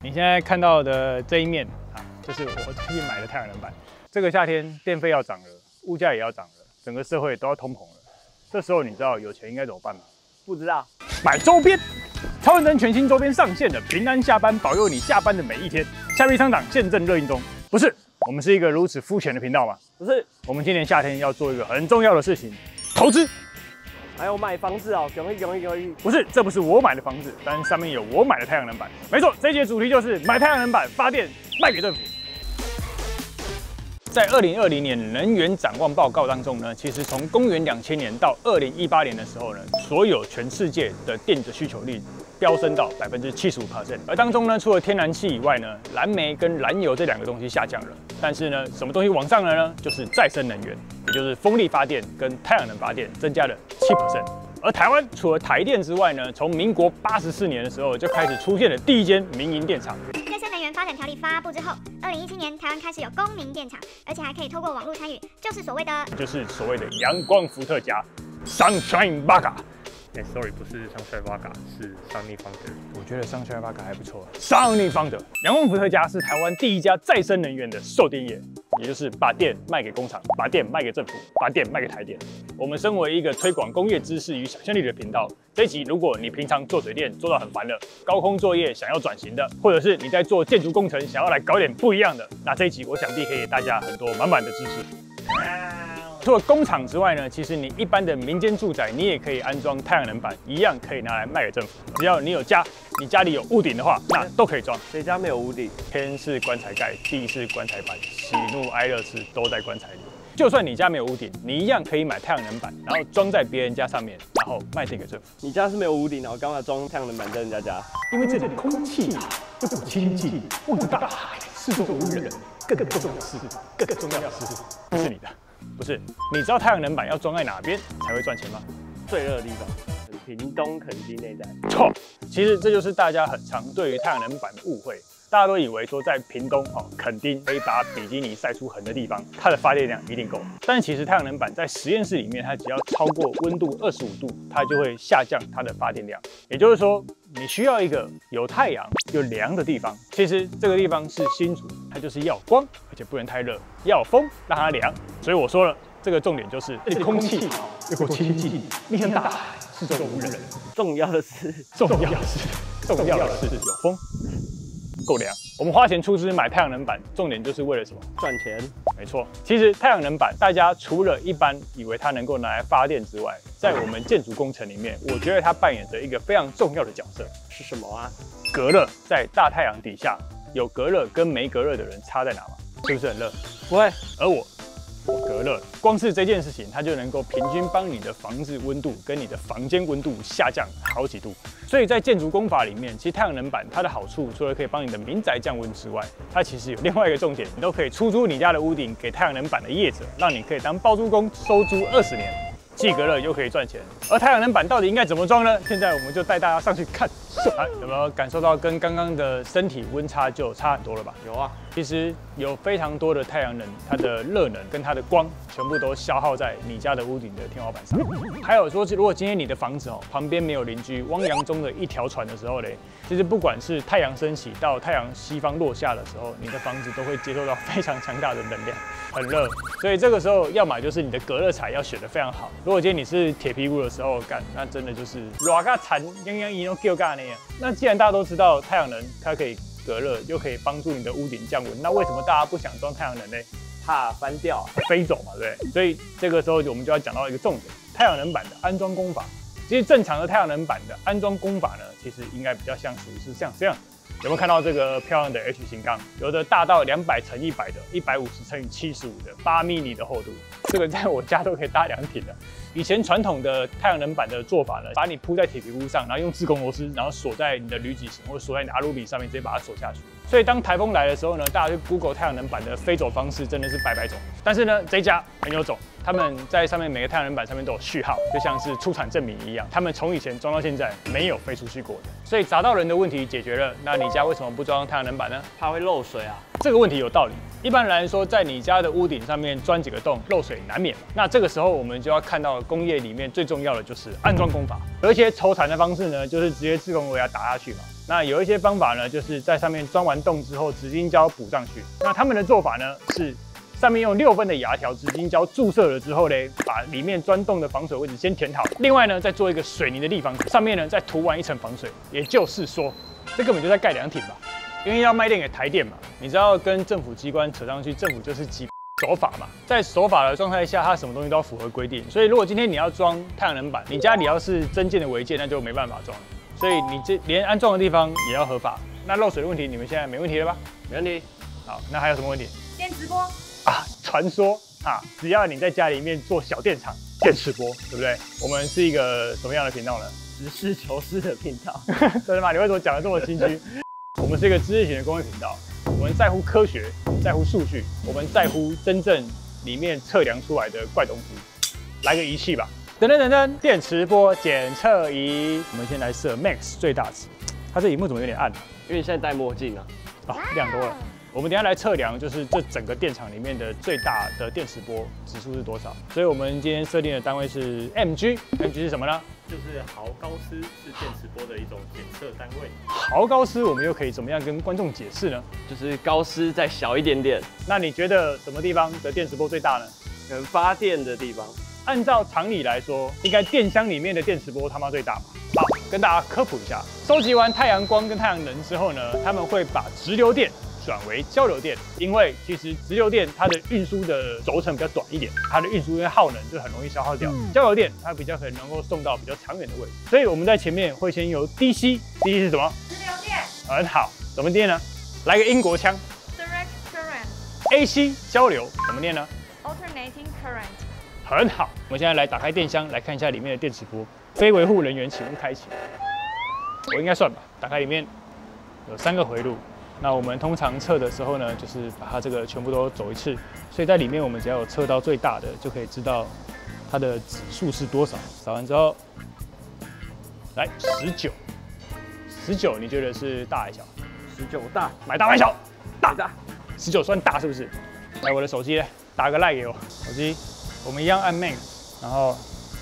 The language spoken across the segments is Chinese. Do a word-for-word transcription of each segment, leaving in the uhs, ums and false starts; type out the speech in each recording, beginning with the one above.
你现在看到的这一面啊，就是我最近买的太阳能板。这个夏天电费要涨了，物价也要涨了，整个社会都要通膨了。这时候你知道有钱应该怎么办吗？ 不知道。 买周边，超认真全新周边上线了，平安下班，保佑你下班的每一天。虾皮商场现正热映中。不是，我们是一个如此肤浅的频道吗？ 不是， 我们今年夏天要做一个很重要的事情，投资。 还有买房子哦，容易容易容易。 不是，这不是我买的房子，但上面有我买的太阳能板。没错，这一节主题就是买太阳能板发电卖给政府。在二零二零年能源展望报告当中呢，其实从公元两千年到二零一八年的时候呢，所有全世界的电的需求率飙升到百分之七十五 percent， 而当中呢，除了天然气以外呢，燃煤跟燃油这两个东西下降了，但是呢，什么东西往上了呢？就是再生能源，也就是风力发电跟太阳能发电增加了七 percent。 而台湾除了台电之外呢，从民国八十四年的时候就开始出现了第一间民营电厂。 再生能源发展条例发布之后，二零一七年台湾开始有公民电厂，而且还可以透过网络参与，就是所谓的就是所谓的阳光伏特加 Sunshine Vaga。 哎、欸、，sorry， 不是Sunshine Vaga，是Sunny Founder。 我觉得Sunshine Vaga还不错。Sunny Founder， 阳光伏特加是台湾第一家再生能源的售电业，也就是把电卖给工厂，把电卖给政府，把电卖给台电。我们身为一个推广工业知识与想象力的频道，这一集如果你平常做水电做到很烦了，高空作业想要转型的，或者是你在做建筑工程想要来搞点不一样的，那这一集我想必可以给大家很多满满的知识。 除了工厂之外呢，其实你一般的民间住宅，你也可以安装太阳能板，一样可以拿来卖给政府。只要你有家，你家里有屋顶的话，那都可以装。 谁家没有屋顶？ 天是棺材盖，地是棺材板，喜怒哀乐事都在棺材里。就算你家没有屋顶，你一样可以买太阳能板，然后装在别人家上面，然后卖电给政府。 你家是没有屋顶，然后刚好装太阳能板在人家家， 因为这里空气好，又不清净，望着大海，四周无人。更重要的是，更重要的是，不是你的。 不是，你知道太阳能板要装在哪边才会赚钱吗？ 最热的地方，屏东垦丁那一带。 错，其实这就是大家很常对于太阳能板的误会。大家都以为说在屏东哦垦丁可以把比基尼晒出痕的地方，它的发电量一定够。但其实太阳能板在实验室里面，它只要超过温度二十五度，它就会下降它的发电量。也就是说，你需要一个有太阳又凉的地方。其实这个地方是新竹，它就是要光，而且不能太热，要有风让它凉。所以我说了，这个重点就是这里空气好又够清净，面向大海，四周无人。 重要的是， 重要的是，重要的是有风。 够凉，我们花钱出资买太阳能板，重点就是为了什么？ 赚钱。 没错，其实太阳能板，大家除了一般以为它能够拿来发电之外，在我们建筑工程里面，我觉得它扮演着一个非常重要的角色。 是什么啊？ 隔热，在大太阳底下，有隔热跟没隔热的人差在哪吗？是不是很热？ 不会。 而我。 我隔热，光是这件事情，它就能够平均帮你的房子温度跟你的房间温度下降好几度。所以在建筑工法里面，其实太阳能板它的好处，除了可以帮你的民宅降温之外，它其实有另外一个重点，你都可以出租你家的屋顶给太阳能板的业者，让你可以当包租公收租二十年，既隔热又可以赚钱。而太阳能板到底应该怎么装呢？现在我们就带大家上去看，啊，有没有感受到跟刚刚的身体温差就差很多了吧？ 有啊。 其实有非常多的太阳能，它的热能跟它的光全部都消耗在你家的屋顶的天花板上。还有说，如果今天你的房子哦旁边没有邻居，汪洋中的一条船的时候嘞，其实不管是太阳升起到太阳西方落下的时候，你的房子都会接受到非常强大的能量，很热。所以这个时候，要么就是你的隔热材要选得非常好。如果今天你是铁皮屋的时候干，那真的就是热个惨，泱泱一弄叫干那样。那既然大家都知道太阳能它可以 隔热又可以帮助你的屋顶降温，那为什么大家不想装太阳能呢？ 怕翻掉、啊、 飞走嘛，对不对？所以这个时候我们就要讲到一个重点：太阳能板的安装工法。其实正常的太阳能板的安装工法呢，其实应该比较像属于是像这样。有没有看到这个漂亮的 H 型钢？有的大到两百乘一百的，一百五十乘以七十五的，八 mini 的厚度，这个在我家都可以搭两挺的。以前传统的太阳能板的做法呢，把你铺在铁皮屋上，然后用自贡螺丝，然后锁在你的铝几绳或者锁在你的阿鲁比上面，直接把它锁下去。所以当台风来的时候呢，大家去 Google 太阳能板的飞走方式真的是百百种。但是呢，这一家很有种，他们在上面每个太阳能板上面都有序号，就像是出厂证明一样。他们从以前装到现在没有飞出去过的，所以砸到人的问题解决了。那你家为什么不装太阳能板呢？ 怕会漏水啊。 这个问题有道理。一般来说，在你家的屋顶上面钻几个洞，漏水难免嘛。那这个时候我们就要看到工业里面最重要的就是安装工法。而且抽残的方式呢，就是直接自贡围压打下去嘛。 那有一些方法呢，就是在上面钻完洞之后，纸巾胶补上去。那他们的做法呢是。上面用六分的牙条纸巾胶注射了之后呢，把里面钻洞的防水位置先填好。另外呢，再做一个水泥的立方体，上面呢再涂完一层防水。也就是说，这根本就在盖凉亭吧？因为要卖电给台电嘛，你知道跟政府机关扯上去，政府就是几守法嘛。在守法的状态下，它什么东西都要符合规定。所以如果今天你要装太阳能板，你家里要是增建的违建，那就没办法装了。所以你这连安装的地方也要合法。那漏水的问题，你们现在没问题了吧？ 没问题。 好，那还有什么问题？ 电直播。 啊，传说啊，只要你在家里面做小电厂、电磁波，对不对？我们是一个什么样的频道呢？ 实事求是的频道。 真的吗？你为什么讲得这么心虚？我们是一个知识型的公益频道，我们在乎科学，在乎数据，我们在乎真正里面测量出来的怪东西。来个仪器吧，等等等等，电磁波检测仪。我们先来设 Max 最大值，它这荧幕怎么有点暗啊？ 因为你现在戴墨镜啊。 啊，亮多了。我们等一下来测量，就是这整个电厂里面的最大的电磁波指数是多少。所以我们今天设定的单位是 M G。M G 是什么呢？ 就是毫高斯，是电磁波的一种检测单位。 毫高斯，我们又可以怎么样跟观众解释呢？ 就是高斯再小一点点。 那你觉得什么地方的电磁波最大呢？ 可能发电的地方。 按照常理来说，应该电箱里面的电磁波他妈最大嘛。好，跟大家科普一下，收集完太阳光跟太阳能之后呢，他们会把直流电转为交流电，因为其实直流电它的运输的轴承比较短一点，它的运输因为耗能就很容易消耗掉。交流电它比较可能能够送到比较长远的位置，所以我们在前面会先由 D C，D C 是什么？ 直流电。 很好，怎么念呢？来个英国腔。 Direct current。 A C 交流怎么念呢 ？Alternating current。 很好，我们现在来打开电箱，来看一下里面的电磁波。非维护人员请勿开启。我应该算吧，打开里面有三个回路。那我们通常测的时候呢，就是把它这个全部都走一次，所以在里面我们只要有测到最大的，就可以知道它的指数是多少。扫完之后，来十九，十九你觉得是大还是小？ 十九大， 买大买小，大大， 十九算大是不是？来我的手机，打个 like 给我，手机，我们一样按 main， 然后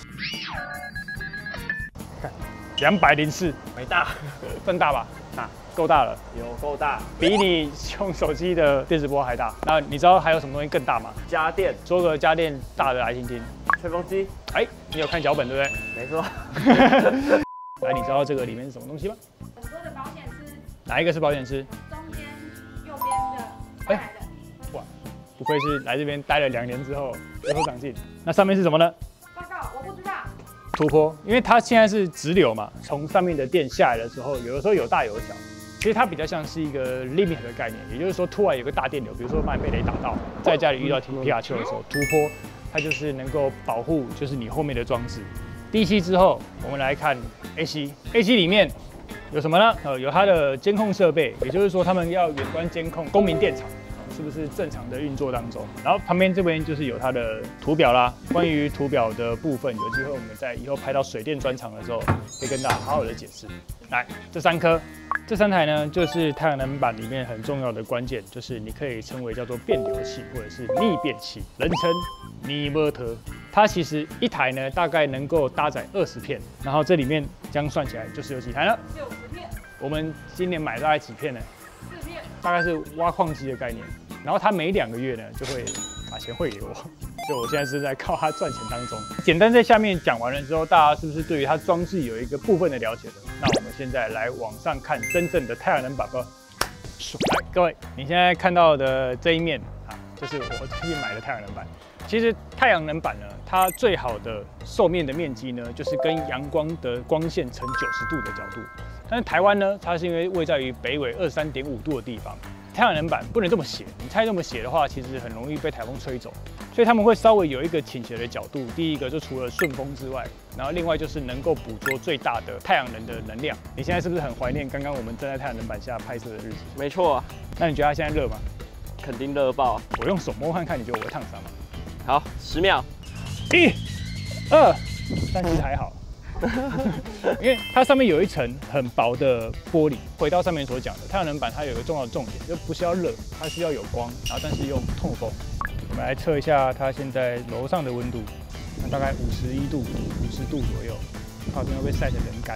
看两百零四， 没大， 算大吧？大。够大了， 有够大， 比你用手机的电磁波还大。那你知道还有什么东西更大吗？ 家电， 说个家电大的来听听。 吹风机。 哎，你有看脚本对不对？ 没错。 来，你知道这个里面是什么东西吗？ 很多的保险丝。 哪一个是保险丝？ 中间右边的。哎。 哇，不愧是来这边待了两年之后有所长进。那上面是什么呢？ 报告，我不知道。 突波，因为它现在是直流嘛，从上面的电下来的时候，有的时候有大有小。其实它比较像是一个 limit 的概念，也就是说，突然有个大电流，比如说把你被雷打到，在家里遇到皮卡丘的时候，突波，它就是能够保护，就是你后面的装置。D C 之后，我们来看 A C，A C 里面有什么呢？呃，有它的监控设备，也就是说，他们要远端监控公民电厂是不是正常的运作当中。然后旁边这边就是有它的图表啦，关于图表的部分，有机会我们在以后拍到水电专场的时候，可以跟大家好好的解释。来，这三颗。这三台呢，就是太阳能板里面很重要的关键，就是你可以称为叫做变流器或者是逆变器，人称尼摩特。它其实一台呢，大概能够搭载二十片，然后这里面这样算起来就是有几台呢？ 六十片。 我们今年买大概几片呢？ 四片。 大概是挖矿机的概念。然后它每两个月呢，就会把钱汇给我。所以我现在是在靠它赚钱当中。简单在下面讲完了之后，大家是不是对于它装置有一个部分的了解了？那我们现在来往上看真正的太阳能板吧。来，各位，你现在看到的这一面啊，就是我最近买的太阳能板。其实太阳能板呢，它最好的受面的面积呢，就是跟阳光的光线成九十度的角度。但是台湾呢，它是因为位在于北纬二十三点五度的地方。太阳能板不能这么斜，你太这么斜的话，其实很容易被台风吹走，所以他们会稍微有一个倾斜的角度。第一个就除了顺风之外，然后另外就是能够捕捉最大的太阳能的能量。你现在是不是很怀念刚刚我们站在太阳能板下拍摄的日子？ 没错啊。 那你觉得它现在热吗？ 肯定热爆。 我用手摸看看，你觉得我会烫伤吗？ 好，十秒。 一、二，但是还好。因为它上面有一层很薄的玻璃。回到上面所讲的，太阳能板它有一个重要的重点，就不是要热，它需要有光，然后但是又透风。我们来测一下它现在楼上的温度，大概五十一度、五十度左右，靠，真的被晒成人干呢。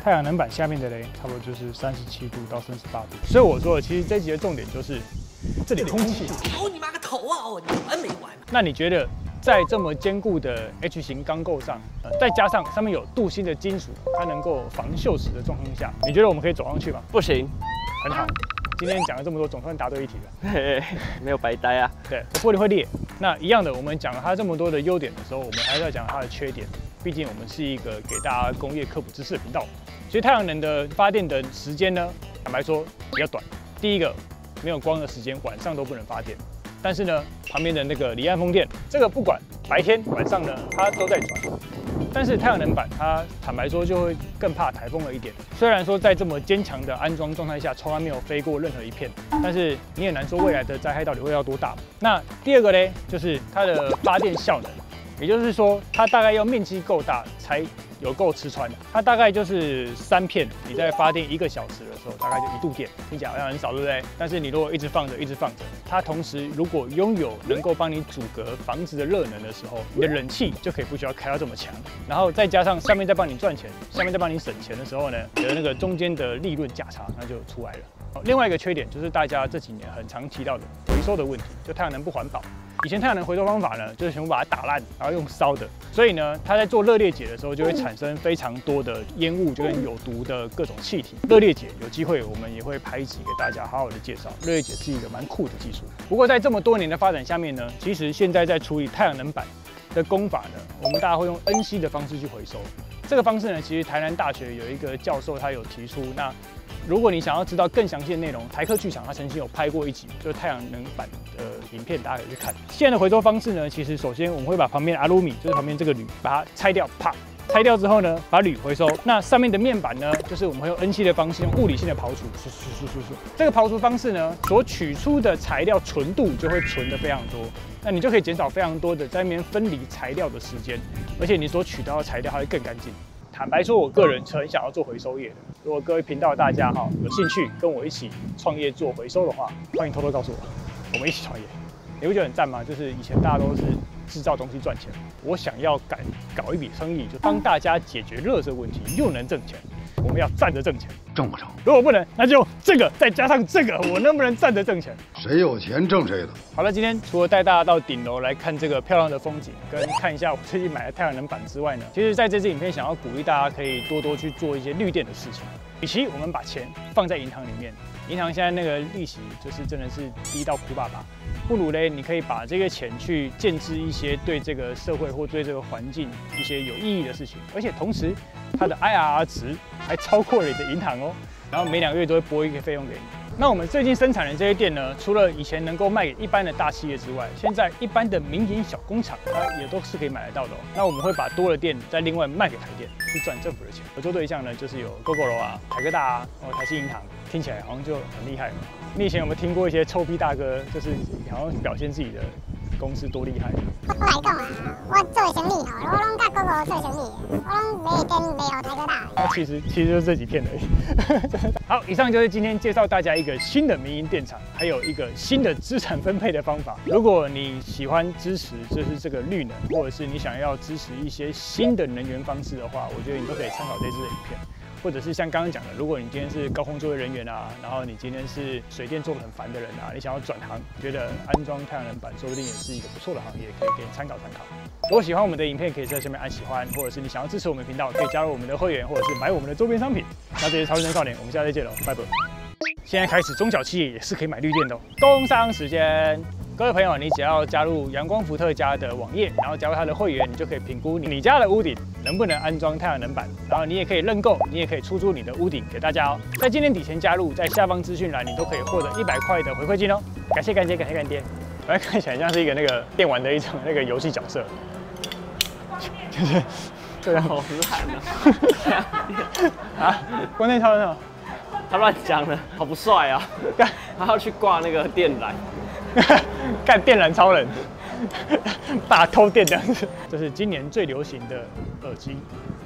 太阳能板下面的嘞，差不多就是三十七度到三十八度。所以我说，其实这集的重点就是这里空气。 哦你妈个头啊！哦，你完没完？ 那你觉得在这么坚固的 H 型钢构上，呃，再加上上面有镀锌的金属，它能够防锈蚀的状况下，你觉得我们可以走上去吗？ 不行， 很好。今天讲了这么多，总算答对一题了。 嘿嘿，没有白呆啊。 对，玻璃会裂。那一样的，我们讲了它这么多的优点的时候，我们还是要讲它的缺点。毕竟我们是一个给大家工业科普知识的频道。其实太阳能的发电的时间呢，坦白说比较短。第一个，没有光的时间，晚上都不能发电。但是呢，旁边的那个离岸风电，这个不管白天晚上呢，它都在转。但是太阳能板它坦白说就会更怕台风了一点。虽然说在这么坚强的安装状态下，从来没有飞过任何一片，但是你也难说未来的灾害到底会要多大。那第二个呢，就是它的发电效能，也就是说它大概要面积够大才有够吃穿的。它大概就是三片，你在发电一个小时的时候，大概就一度电，听起来好像很少，对不对？但是你如果一直放着，一直放着，它同时如果拥有能够帮你阻隔房子的热能的时候，你的冷气就可以不需要开到这么强。然后再加上上面在帮你赚钱，下面在帮你省钱的时候呢，你的那个中间的利润价差那就出来了。另外一个缺点就是大家这几年很常提到的回收的问题，就太阳能不环保。以前太阳能回收方法呢，就是全部把它打烂，然后用烧的，所以呢，它在做热裂解的时候就会产生非常多的烟雾，就跟有毒的各种气体。热裂解有机会我们也会拍一集给大家好好的介绍。热裂解是一个蛮酷的技术。不过在这么多年的发展下面呢，其实现在在处理太阳能板的工法呢，我们大家会用 N C 的方式去回收。这个方式呢，其实台南大学有一个教授他有提出，那如果你想要知道更详细的内容，台客剧场他曾经有拍过一集，就是太阳能板的影片，大家可以去看。现在的回收方式呢，其实首先我们会把旁边的阿鲁米，就是旁边这个铝，把它拆掉，啪。拆掉之后呢，把铝回收。那上面的面板呢，就是我们会用 N C 的方式，用物理性的刨除，是是是是是。这个刨除方式呢，所取出的材料纯度就会纯的非常多，那你就可以减少非常多的在那边分离材料的时间，而且你所取到的材料还会更干净。坦白说，我个人是很想要做回收业的。如果各位频道的大家哈有兴趣跟我一起创业做回收的话，欢迎偷偷告诉我，我们一起创业。你不觉得很赞吗？就是以前大家都是制造东西赚钱，我想要改搞一笔生意，就帮大家解决垃圾问题，又能挣钱。我们要站着挣钱， 挣不成。 如果不能，那就这个再加上这个，我能不能站着挣钱？ 谁有钱挣谁的。 好了，今天除了带大家到顶楼来看这个漂亮的风景，跟看一下我最近买的太阳能板之外呢，其实在这支影片想要鼓励大家可以多多去做一些绿电的事情。与其我们把钱放在银行里面，银行现在那个利息就是真的是低到苦爸爸，不如嘞，你可以把这个钱去建置一些对这个社会或对这个环境一些有意义的事情，而且同时它的 I R R 值还超过了你的银行哦，然后每两个月都会拨一个费用给你。那我们最近生产的这些电呢，除了以前能够卖给一般的大企业之外，现在一般的民营小工厂它也都是可以买得到的哦。那我们会把多的电再另外卖给台电，去赚政府的钱。合作对象呢，就是有 Gogoro 啊、台科大啊、哦台新银行，听起来好像就很厉害嘛。你以前有没有听过一些臭屁大哥，就是好像表现自己的公司多厉害？ 我来讲啊，我做生意吼，我拢甲各个做生意，我拢卖电卖互台科大。 那其实其实就是这几片而已。好，以上就是今天介绍大家一个新的民营电厂，还有一个新的资产分配的方法。如果你喜欢支持就是这个绿能，或者是你想要支持一些新的能源方式的话，我觉得你都可以参考这支影片。或者是像刚刚讲的，如果你今天是高空作业人员啊，然后你今天是水电做得很烦的人啊，你想要转行，觉得安装太阳能板说不定也是一个不错的行业，可以给你参考参考。如果喜欢我们的影片，可以在下面按喜欢，或者是你想要支持我们频道，可以加入我们的会员，或者是买我们的周边商品。那这些超人少年，我们下次再见喽，拜拜。现在开始，中小企业也是可以买绿电的哦。工商时间。各位朋友，你只要加入阳光伏特家的网页，然后加入他的会员，你就可以评估你家的屋顶能不能安装太阳能板，然后你也可以认购，你也可以出租你的屋顶给大家哦。在今年底前加入，在下方资讯栏你都可以获得一百块的回馈金哦。感谢干爹，感谢干爹。我来看起来像是一个那个电玩的一种那个游戏角色，就是这样好烂啊！ 啊，光电超人哦， 他乱讲了，好不帅啊！ 干， 他要去挂那个电缆。 干电缆超人，大偷电这样子，这是今年最流行的耳机，